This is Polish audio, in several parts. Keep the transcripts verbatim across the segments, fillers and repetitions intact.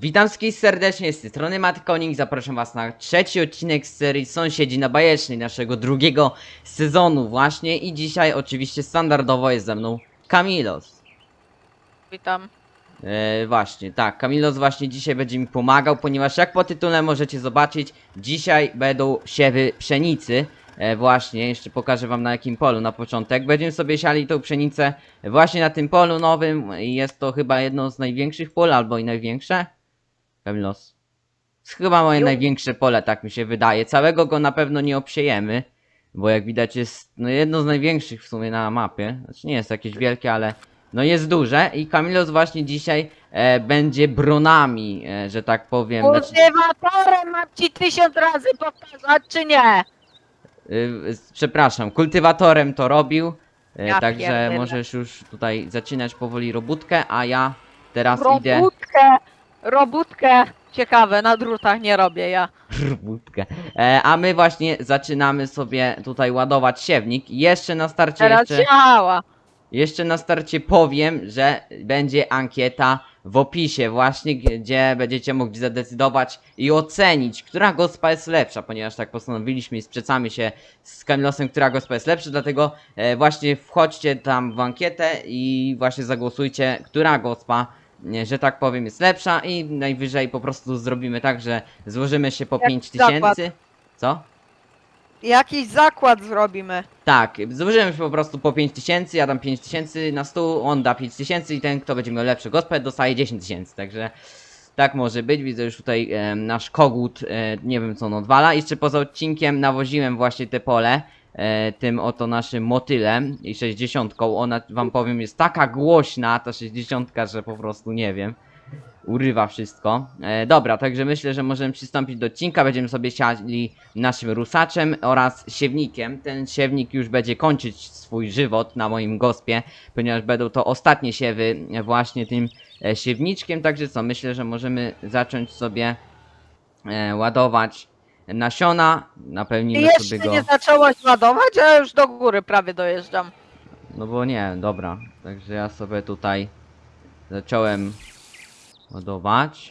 Witam wszystkich serdecznie, z tej strony Matkonik, zapraszam was na trzeci odcinek z serii Sąsiedzi na Bajecznej, naszego drugiego sezonu właśnie i dzisiaj oczywiście standardowo jest ze mną Kamilos. Witam. E, właśnie, tak, Kamilos właśnie dzisiaj będzie mi pomagał, ponieważ jak po tytule możecie zobaczyć, dzisiaj będą siewy pszenicy. E, właśnie, jeszcze pokażę wam na jakim polu na początek. Będziemy sobie siali tą pszenicę właśnie na tym polu nowym i jest to chyba jedno z największych pól, albo i największe. Kamilos. Chyba moje Jo. największe pole, tak mi się wydaje. Całego go na pewno nie obsiejemy, bo jak widać jest no, jedno z największych w sumie na mapie. Znaczy nie jest jakieś wielkie, ale no jest duże. I Kamilos właśnie dzisiaj e, będzie bronami, e, że tak powiem. Znaczy, Kultywatorem mam ci tysiąc razy powtarzać, czy nie? y, przepraszam, kultywatorem to robił. E, Ja także pierdolę. możesz już tutaj zaczynać powoli robótkę, a ja teraz idę... Robótkę, robótkę. Ciekawe, na drutach nie robię ja. Robótkę. E, a my właśnie zaczynamy sobie tutaj ładować siewnik. Jeszcze na starcie Teraz jeszcze, działa. jeszcze na starcie powiem, że będzie ankieta w opisie właśnie, gdzie będziecie mogli zadecydować i ocenić, która gospa jest lepsza, ponieważ tak postanowiliśmy i sprzeczamy się z Kamilosem, która gospa jest lepsza, dlatego e, właśnie wchodźcie tam w ankietę i właśnie zagłosujcie, która gospa, nie, że tak powiem, jest lepsza i najwyżej po prostu zrobimy tak, że złożymy się po Jak pięć zakład. tysięcy. Co? Jakiś zakład zrobimy. Tak, złożymy się po prostu po pięć tysięcy, ja dam pięć tysięcy na stół, on da pięć tysięcy i ten, kto będzie miał lepszy gospę, dostaje dziesięć tysięcy, także tak może być. Widzę już tutaj e, nasz kogut, e, nie wiem co on odwala. Jeszcze poza odcinkiem nawoziłem właśnie te pole e, tym oto naszym motylem i sześćdziesiątką. Ona, wam powiem, jest taka głośna, ta sześćdziesiątka, że po prostu nie wiem. Urywa wszystko. E, dobra, także myślę, że możemy przystąpić do odcinka. Będziemy sobie siali naszym rusaczem oraz siewnikiem. Ten siewnik już będzie kończyć swój żywot na moim gospie, ponieważ będą to ostatnie siewy właśnie tym e, siewniczkiem. Także co, myślę, że możemy zacząć sobie e, ładować nasiona. Ty Napełnimy jeszcze sobie go. nie zaczęłaś ładować, a ja już do góry prawie dojeżdżam. No bo nie, dobra. Także ja sobie tutaj zacząłem ładować.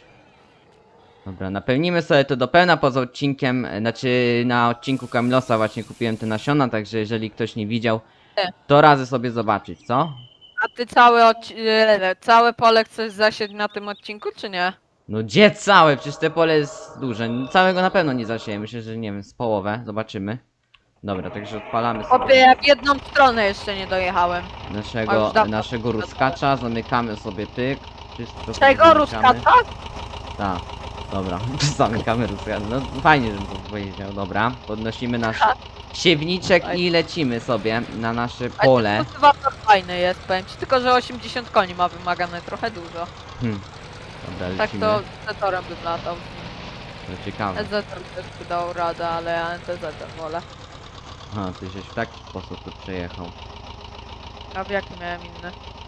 Dobra, napełnimy sobie to do pełna poza odcinkiem, znaczy na odcinku Kamilosa właśnie kupiłem te nasiona, także jeżeli ktoś nie widział, to razem sobie zobaczyć, co? A ty całe, odci- e, całe pole chcesz zasieć na tym odcinku, czy nie? No gdzie całe? Przecież te pole jest duże. Całego na pewno nie zasiejemy, myślę, że nie wiem, z połowę, zobaczymy. Dobra, także odpalamy Chłopie, sobie ja w jedną stronę jeszcze nie dojechałem. A naszego, już dawno naszego ruskacza, zamykamy sobie tyk. Wszystko sobie Czego, zamykamy. ruskacza? Tak, dobra, zamykamy ruskacza. No fajnie, żebym to powiedział, dobra. Podnosimy nasz siewniczek i lecimy sobie na nasze pole. Ale kultywator fajny jest, powiem ci, tylko że osiemdziesiąt koni ma wymagane, trochę dużo. Hmm. Dobra, Tak lecimy. to Zetorem bym latał. To ciekawe. Zetor też by dał radę, ale ja N T Z wolę. Aha, ty żeś w taki sposób tu przejechał. A w jaki miałem inny?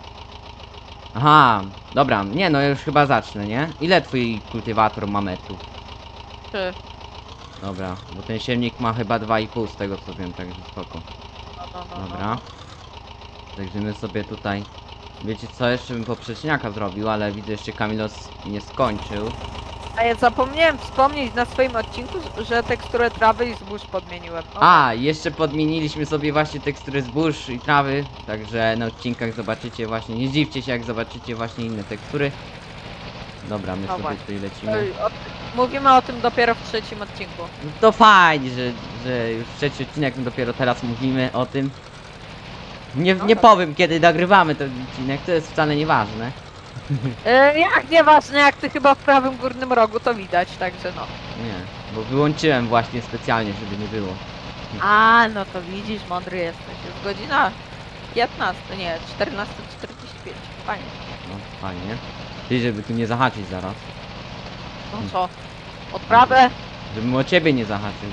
Aha, dobra, nie no, ja już chyba zacznę, nie? Ile twój kultywator ma metrów? Czy? Dobra, bo ten siewnik ma chyba dwa i pół z tego co wiem, także spoko. No, no, no, Dobra. no. Także my sobie tutaj... Wiecie co, jeszcze bym poprzeczniaka zrobił, ale widzę jeszcze Kamilos nie skończył. A ja zapomniałem wspomnieć na swoim odcinku, że teksturę trawy i zbóż podmieniłem. O, A, jeszcze podmieniliśmy sobie właśnie tekstury zbóż i trawy, także na odcinkach zobaczycie właśnie, nie zdziwcie się jak zobaczycie właśnie inne tekstury. Dobra, my No sobie właśnie. tutaj lecimy. Oj, o, mówimy o tym dopiero w trzecim odcinku. No to fajnie, że, że już trzeci odcinek, my dopiero teraz mówimy o tym. Nie, No nie tak. powiem kiedy nagrywamy ten odcinek, to jest wcale nieważne. E, jak nieważne, jak ty chyba w prawym górnym rogu to widać, także no. Nie, bo wyłączyłem właśnie specjalnie, żeby nie było. A, no to widzisz, mądry jesteś. Jest godzina piętnasta, nie, czternasta czterdzieści pięć. Fajnie. No, fajnie. Ty, żeby tu nie zahaczyć zaraz. No co? Odprawę? Żebym o ciebie nie zahaczył.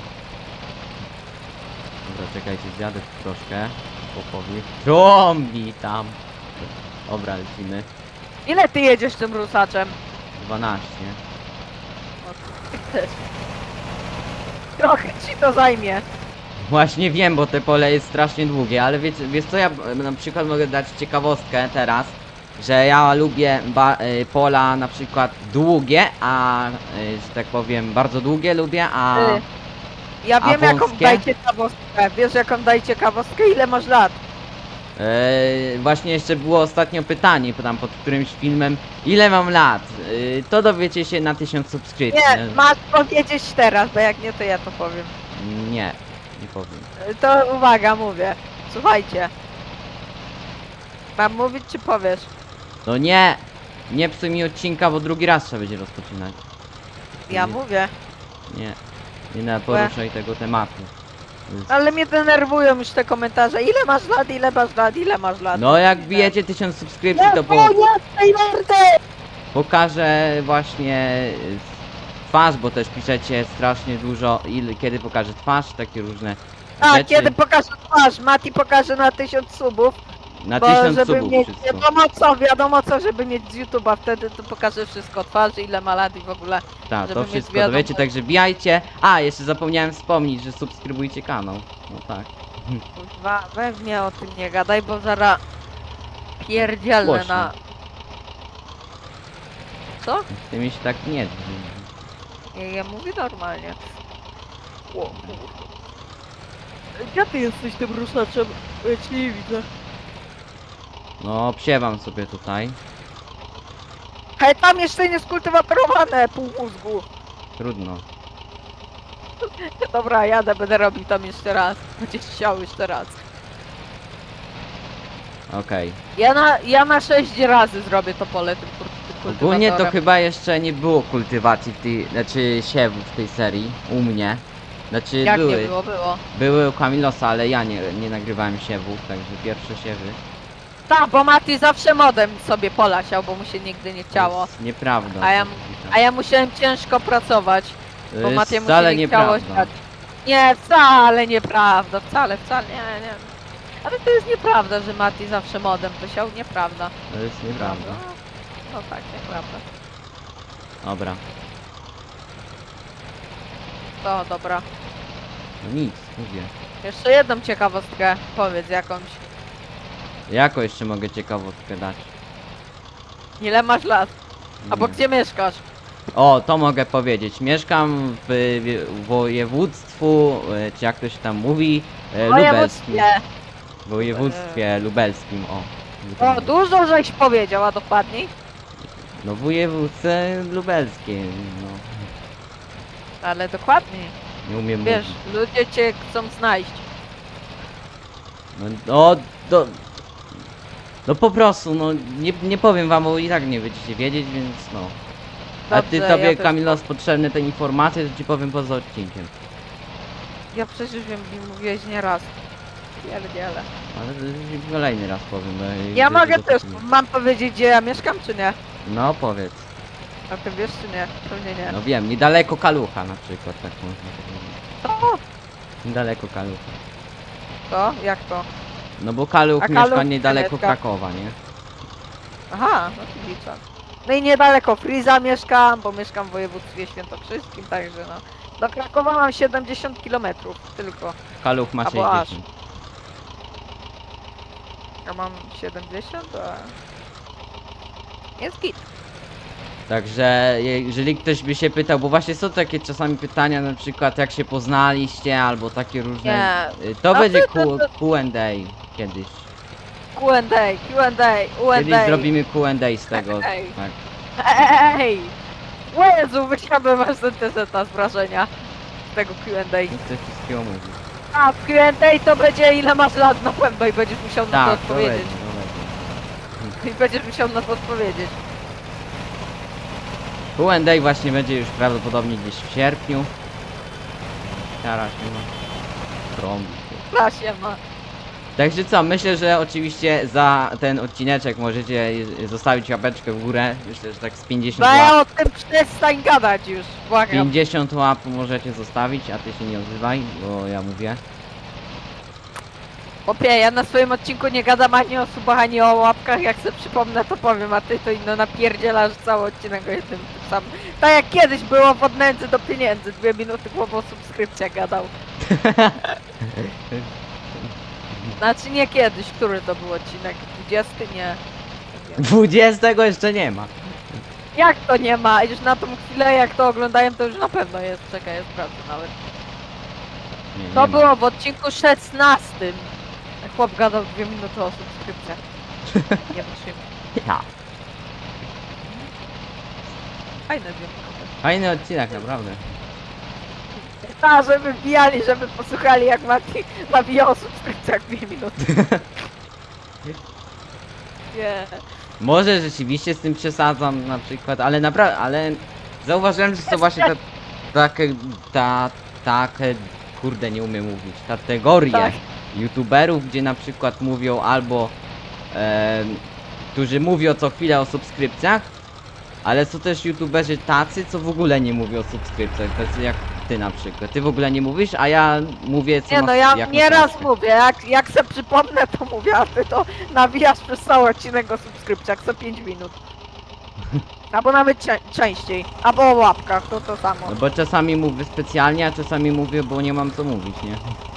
Dobra, czekajcie, zjadę tu troszkę. Popowi. Trąbi tam. Dobra, lecimy. Ile ty jedziesz tym rusaczem? dwanaście. No, ty też. Trochę ci to zajmie. Właśnie wiem, bo te pole jest strasznie długie, ale wiecie, wiesz co, ja e, na przykład mogę dać ciekawostkę teraz. że ja lubię ba y, pola na przykład długie, a y, że tak powiem bardzo długie lubię, a Ty, Ja A wiem jaką wąskie? daj ciekawostkę. Wiesz jaką daj ciekawostkę? Ile masz lat? y, właśnie jeszcze było ostatnio pytanie tam pod którymś filmem, ile mam lat. Y, to dowiecie się na tysiąc subskrypcji. Nie, masz powiedzieć teraz, bo jak nie to ja to powiem. Nie, nie powiem. To uwaga, mówię. Słuchajcie. Mam mówić czy powiesz? No nie, nie psuj mi odcinka, bo drugi raz trzeba będzie rozpoczynać. Ja Nie. mówię. Nie, nie na poruszaj tego tematu. Jest- Ale mnie denerwują już te komentarze. Ile masz lat, ile masz lat, ile masz lat? No jak bijecie tysiąc subskrypcji, to po, tej mordy! pokażę właśnie y, twarz, bo też piszecie strasznie dużo, ile, kiedy pokażę twarz, takie różne A, rzeczy. kiedy pokażę twarz? Mati pokaże na tysiąc subów. Na Bo tysiąc żeby subów mieć, wszystko. wiadomo co, wiadomo co, żeby mieć z YouTube'a, wtedy to pokażę wszystko, twarz, ile ma lat i w ogóle. Tak, żeby to mieć wszystko wiadomość. dowiecie, także bijajcie. A, jeszcze zapomniałem wspomnieć, że subskrybujcie kanał. No tak. Kurwa, we mnie o tym nie gadaj, bo zaraz pierdzielę Głośno. na... Co? Z tymi się tak nie drży. Ja, ja mówię normalnie. O, kurwa. Gdzie ty jesteś tym ruszaczem? Ja cię nie widzę. No, psiewam sobie tutaj. Hej, tam jeszcze nie skultywarowane pół mózgu. Trudno. Dobra, jadę, będę robił tam jeszcze raz. Będziesz chciał jeszcze raz. Okej. Ja na, ja na sześć razy zrobię to pole tym kur- tym Ogólnie to kultywatorem. chyba jeszcze nie było kultywacji w tej, znaczy siewu w tej serii, u mnie. Znaczy Jak były, nie było, było. były u Kamilosa, ale ja nie, nie nagrywałem siewów, także pierwsze siewy. Tak, bo Mati zawsze modem sobie pola siał, bo mu się nigdy nie To chciało. jest nieprawda. A ja- A ja musiałem ciężko pracować, To bo jest Matiemu wcale się nie chciało nieprawda. siać. Nie, wcale nieprawda, wcale, wcale, nie, nie. Ale to jest nieprawda, że Mati zawsze modem to siał, nieprawda. To jest nieprawda. No tak, nieprawda. Dobra. To dobra. No nic, mówię. Jeszcze jedną ciekawostkę powiedz jakąś. Jako jeszcze mogę ciekawostkę dać? Ile masz lat? Albo Nie. gdzie mieszkasz? O, to mogę powiedzieć. Mieszkam w, w województwu, e, czy jak to się tam mówi, e, lubelskim. Województwie. W województwie lubelskim, o. O, dużo żeś powiedział, a dokładniej? No w województwie lubelskim, no. Ale dokładniej. Nie umiem Wiesz, mówić. ludzie cię chcą znaleźć. No, no, do... No po prostu, no nie, nie powiem wam, bo i tak nie będziecie wiedzieć, więc no. A ty Dobrze, tobie, ja też- Kamilos, potrzebne te informacje, to ci powiem poza odcinkiem. Ja przecież wiem, mi mówiłeś nieraz. Pierdziele. Ale to już kolejny raz powiem, bo Ja widzę, mogę że też, to- mam powiedzieć gdzie ja mieszkam, czy nie? No powiedz. A ty wiesz, czy nie? Pewnie nie. No wiem, niedaleko Kalucha na przykład, tak można powiedzieć. Co? Niedaleko Kalucha. Co? Jak to? No bo Kaluch A mieszka Kaluch niedaleko mieszka? Krakowa, nie? Aha, no to liczę. No i niedaleko Friza mieszkam, bo mieszkam w województwie świętokrzyskim, także no. Do Krakowa mam siedemdziesiąt kilometrów tylko. Kaluch ma Albo aż. sześćdziesiąt. Ja mam siedemdziesiąt, a... Jest git. Także je- jeżeli ktoś by się pytał, bo właśnie są takie czasami pytania, na przykład jak się poznaliście, albo takie różne... Nie. Y, To A będzie ty- Q- ty- Q and A kiedyś. Q and A, Q and A, U and Kiedyś A. zrobimy Q and A z tego. Ej. Tak. Ej! O Jezu, wyciągnę masz syntezeta z wrażenia z tego Q and A. Nie chcę wszystkiego mówić. A w Q and A to będzie ile masz lat na pewno i będziesz musiał na to Tak, to odpowiedzieć. będzie, to będzie. I będziesz musiał na to odpowiedzieć. Q and A właśnie będzie już prawdopodobnie gdzieś w sierpniu. Teraz nie ma. Trąbi. Klasie ma. Także co, myślę, że oczywiście za ten odcineczek możecie zostawić łapeczkę w górę. Myślę, że tak z pięćdziesiąt Daj łap. o tym przestań gadać już, błagam. pięćdziesiąt łap możecie zostawić, a ty się nie odzywaj, bo ja mówię. Popie, ja na swoim odcinku nie gadam ani o subach, ani o łapkach, jak sobie przypomnę to powiem, a ty to inno napierdzielasz cały odcinek o jednym tym samym. Tak jak kiedyś było w od nędzy do pieniędzy, dwie minuty chłop o subskrypcjach gadał. Znaczy nie kiedyś, który to był odcinek? dwudziesty? Nie. dwudziestego jeszcze nie ma. Jak to nie ma? Już na tą chwilę jak to oglądają, to już na pewno jest. Czekaj, jest prawda nawet. Nie, nie To ma. było w odcinku szesnastym. Chłop gadał dwie minuty o subskrypcjach. Nie wytrzymam. Ja. Fajne dwie minuty. Fajny odcinek, naprawdę. A, żeby wbijali, żeby posłuchali jak Mati nawija o subskrypcjach dwie minuty. Nie. Może rzeczywiście z tym przesadzam na przykład, ale naprawdę, ale zauważyłem, że to właśnie ta, takie, ta, takie, kurde nie umiem mówić, kategorie Tak. youtuberów, gdzie na przykład mówią albo, e, którzy mówią co chwilę o subskrypcjach, ale są też youtuberzy tacy, co w ogóle nie mówią o subskrypcjach, tacy jak ty na przykład, ty w ogóle nie mówisz, a ja mówię co Nie ma- no, ja jak nieraz ma- mówię, jak, jak se przypomnę to mówię, a ty to nawijasz przez cały odcinek o subskrypcjach co pięć minut. Albo nawet cze- częściej, albo o łapkach, to to samo. No bo czasami mówię specjalnie, a czasami mówię, bo nie mam co mówić, nie?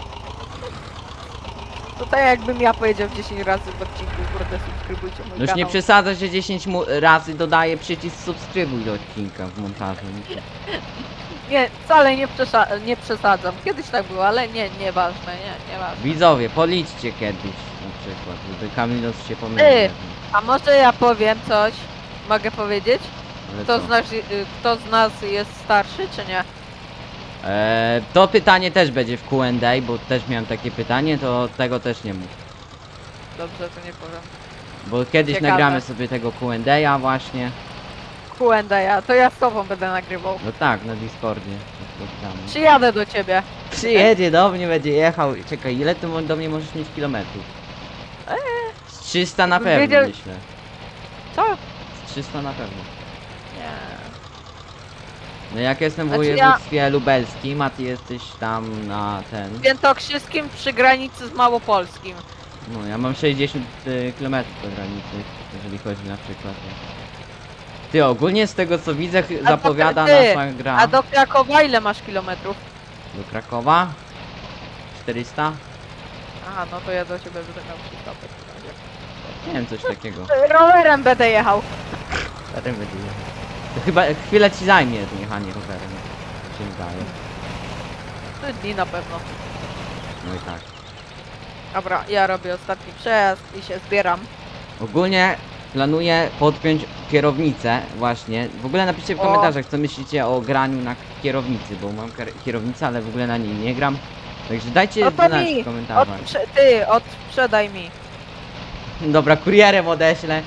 To tak jakbym ja powiedział dziesięć razy w odcinku, kurde, subskrybujcie mój No już kanał. nie przesadzę, że dziesięć mu razy dodaję przycisk subskrybuj do odcinka w montażu. Nie, wcale nie, przesa- nie przesadzam. Kiedyś tak było, ale nie, nieważne, nie, nieważne. Widzowie, policzcie kiedyś na przykład, żeby Kamilos się Ty! pomylił. A może ja powiem coś? Mogę powiedzieć? Ale Kto co? z, nas, y, kto z nas jest starszy, czy nie? Eee, to pytanie też będzie w Q and A, bo też miałem takie pytanie, to tego też nie mów. Dobrze, to nie powiem. Bo kiedyś Ciekawe. nagramy sobie tego Q and A właśnie. Q and A, to ja z tobą będę nagrywał. No tak, na Discordzie. Spotkamy. Przyjadę do ciebie. Przyjedzie do mnie, będzie jechał. Czekaj, ile ty mo- do mnie możesz mieć kilometrów? Z trzysta na Jakbym pewno, wiedział- myślę. Co? Z trzysta na pewno. Nie. No jak jestem w Znaczy województwie lubelskim, a ty jesteś tam na ten... Świętokrzyskim przy granicy z Małopolskim. No ja mam sześćdziesiąt kilometrów do granicy, jeżeli chodzi na przykład. Ty ogólnie z tego co widzę ch- A to zapowiada ty, nasza gra A do Krakowa ile masz kilometrów? do Krakowa. czterysta? Aha, no to ja do ciebie będę miał przystopek. Nie wiem, coś takiego. Rowerem będę jechał. Zatem będzie jechał. To chyba chwilę ci zajmie jechanie rowerem. Tak się wydaje. Trzy dni na pewno. No i tak. Dobra, ja robię ostatni przejazd i się zbieram. Ogólnie planuję podpiąć kierownicę właśnie. W ogóle napiszcie w O. komentarzach co myślicie o graniu na kierownicy, bo mam kier- kierownicę, ale w ogóle na niej nie gram. Także dajcie No to znać mi, w komentarzach. odprze- ty, odsprzedaj mi. Dobra, kurierem odeślę.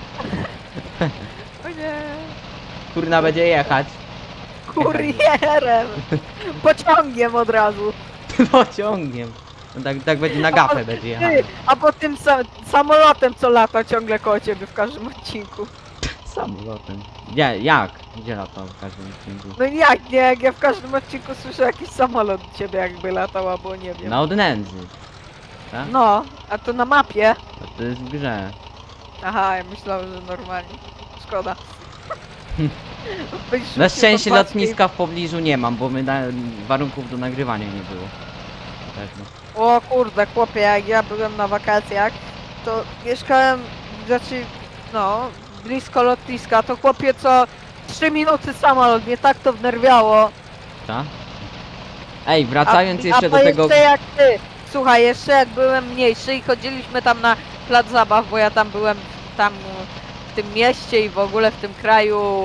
O nie. Kurna będzie jechać. Kurierem. Pociągiem od razu. Pociągiem. No tak, tak będzie na gapę będzie jechał. Ty, a po tym sa samolotem co lata ciągle koło ciebie w każdym odcinku. Samolotem. Gdzie, jak? Gdzie latał w każdym odcinku? No jak nie, jak ja w każdym odcinku słyszę jakiś samolot do ciebie jakby latał, albo nie wiem. Na od nędzy. Tak? No, a to na mapie. To, to jest w grze. Aha, ja myślałem, że normalnie. Szkoda. Byś Na rzucił szczęście tą paczkę i- lotniska w pobliżu nie mam, bo my na, warunków do nagrywania nie było. Na pewno. O kurde, chłopie, jak ja byłem na wakacjach, to mieszkałem, znaczy, no, blisko lotniska, to chłopie co trzy minuty samolot, mnie tak to wnerwiało. Tak? Ej, wracając a, jeszcze a do to tego... jeszcze jak ty, słuchaj, jeszcze jak byłem mniejszy i chodziliśmy tam na plac zabaw, bo ja tam byłem tam w tym mieście i w ogóle w tym kraju,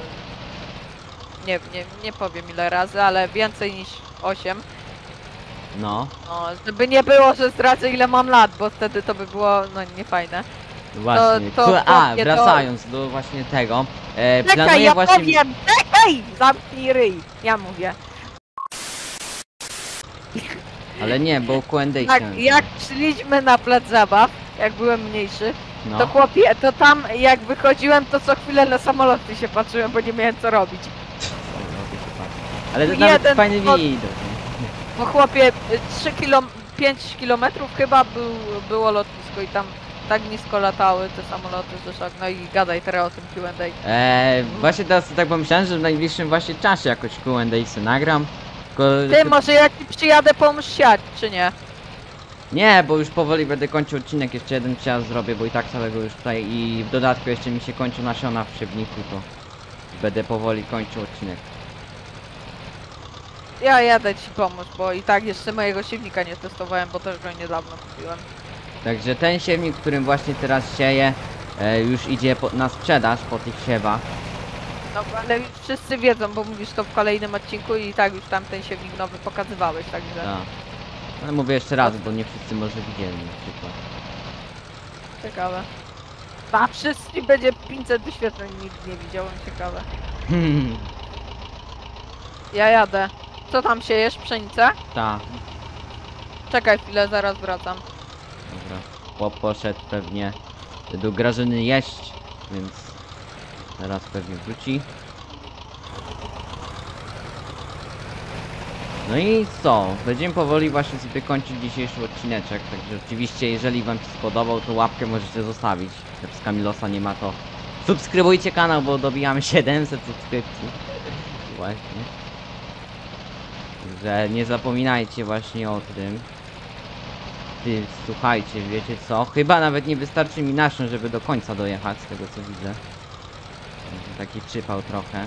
nie, nie, nie powiem ile razy, ale więcej niż osiem. No, No, żeby nie było, że zdradzę ile mam lat, bo wtedy to by było, no, niefajne. właśnie. to Ku- A, chłopie, to- wracając do właśnie tego. E, Czekaj, planuję ja właśnie... powiem! Czekaj! Zamknij ryj! Ja mówię. Ale nie, bo Q and A Tak, chciałem jak zrobić. szliśmy na plac zabaw, jak byłem mniejszy, No. to chłopie, to tam jak wychodziłem, to co chwilę na samoloty się patrzyłem, bo nie miałem co robić. Ale to jeden nawet fajny od- widok. Bo chłopie, trzy kilo, pięć kilometrów chyba był, było lotnisko i tam tak nisko latały te samoloty, że szok. No i gadaj teraz o tym Q and A. Eee, właśnie teraz tak pomyślałem, że w najbliższym właśnie czasie jakoś Q and A se nagram. Tylko... Ty, może jak ci przyjadę, pomóż siać, czy nie? Nie, bo już powoli będę kończył odcinek, jeszcze jeden czas zrobię, bo i tak całego już tutaj i w dodatku jeszcze mi się kończą nasiona w siewniku, to będę powoli kończył odcinek. Ja jadę ci pomóc, bo i tak jeszcze mojego siewnika nie testowałem, bo też go niedawno kupiłem. Także ten siewnik, którym właśnie teraz sieję, e, już idzie po, na sprzedaż po tych siewach. No ale już wszyscy wiedzą, bo mówisz to w kolejnym odcinku i tak już tam ten siewnik nowy pokazywałeś, także... Tak. Ale mówię jeszcze raz, bo nie wszyscy może widzieli na przykład. Ciekawe. A wszyscy będzie pięćset wyświetleń, nikt nie widział, ciekawe. Ja jadę. Co tam siejesz? Pszenicę? Tak, Czekaj chwilę, zaraz wracam. dobra. Chłop poszedł pewnie do Grażyny jeść, więc teraz pewnie wróci. No i co? Będziemy powoli właśnie sobie kończyć dzisiejszy odcineczek, także oczywiście jeżeli wam się spodobał, to łapkę możecie zostawić. Jak z Kamilosa nie ma, to subskrybujcie kanał, bo dobijamy siedemset subskrypcji. Właśnie. Że nie zapominajcie właśnie o tym. Ty, słuchajcie, wiecie co? Chyba nawet nie wystarczy mi nasion, żeby do końca dojechać, z tego co widzę. Także taki przypał trochę.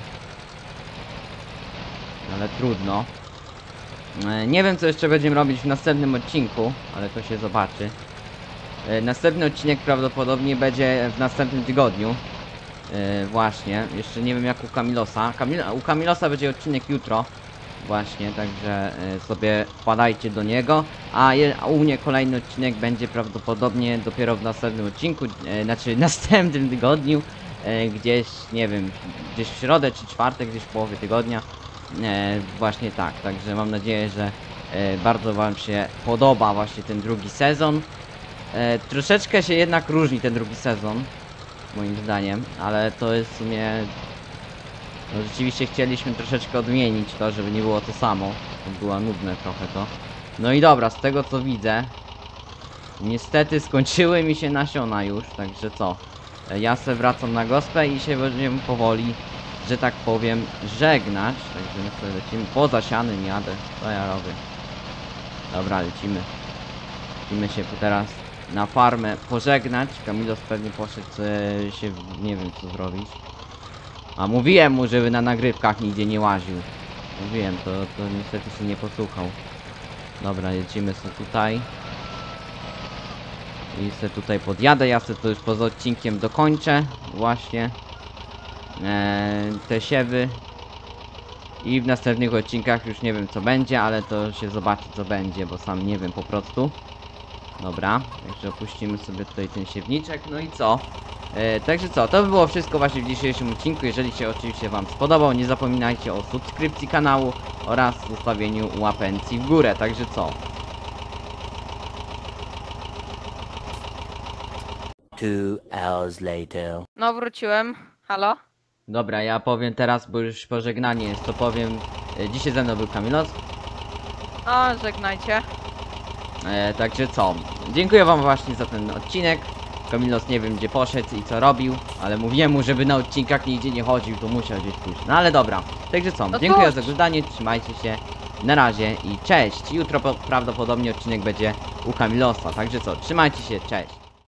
Ale trudno. E, Nie wiem co jeszcze będziemy robić w następnym odcinku, ale to się zobaczy. E, Następny odcinek prawdopodobnie będzie w następnym tygodniu. E, Właśnie, jeszcze nie wiem jak u Kamilosa. Kamil u Kamilosa będzie odcinek jutro. Właśnie, także e, sobie wpadajcie do niego. A, je, a u mnie kolejny odcinek będzie prawdopodobnie dopiero w następnym odcinku, e, znaczy następnym tygodniu. E, gdzieś, nie wiem, gdzieś w środę czy czwartek, gdzieś w połowie tygodnia. E, właśnie tak, także mam nadzieję, że e, bardzo wam się podoba właśnie ten drugi sezon. E, troszeczkę się jednak różni ten drugi sezon, moim zdaniem, ale to jest w sumie... No, rzeczywiście chcieliśmy troszeczkę odmienić to, żeby nie było to samo. To było nudne trochę to. No i dobra, z tego co widzę, niestety skończyły mi się nasiona już, także co? E, Ja se wracam na gospę i się będziemy powoli, że tak powiem, żegnać. Także my sobie lecimy poza sianym, jadę. Co ja robię? Dobra, lecimy. Lecimy się teraz na farmę pożegnać. Kamilos pewnie poszedł e, się, nie wiem co zrobić. A mówiłem mu, żeby na nagrywkach nigdzie nie łaził. Mówiłem, to, to niestety się nie posłuchał. Dobra, lecimy sobie tutaj. I se tutaj podjadę, ja se to już poza odcinkiem dokończę. Właśnie. Eee, te siewy. I w następnych odcinkach już nie wiem co będzie, ale to się zobaczy co będzie, bo sam nie wiem po prostu. Dobra, także opuścimy sobie tutaj ten siewniczek, no i co? E, także co, to by było wszystko właśnie w dzisiejszym odcinku. Jeżeli się oczywiście wam spodobał, nie zapominajcie o subskrypcji kanału oraz zostawieniu łapenki w górę, także co? Two hours later. No wróciłem. Halo? Dobra, ja powiem teraz, bo już pożegnanie jest, to powiem. E, dzisiaj ze mną był Kamilos. No, żegnajcie. E, także co? Dziękuję wam właśnie za ten odcinek. Kamilos nie wiem gdzie poszedł i co robił, ale mówiłem mu, żeby na odcinkach nigdzie nie chodził, to musiał gdzieś pójść. No ale dobra, także co? No Dziękuję chodź. za oglądanie, trzymajcie się, na razie i cześć. Jutro po- prawdopodobnie odcinek będzie u Kamilosa, także co? Trzymajcie się, cześć.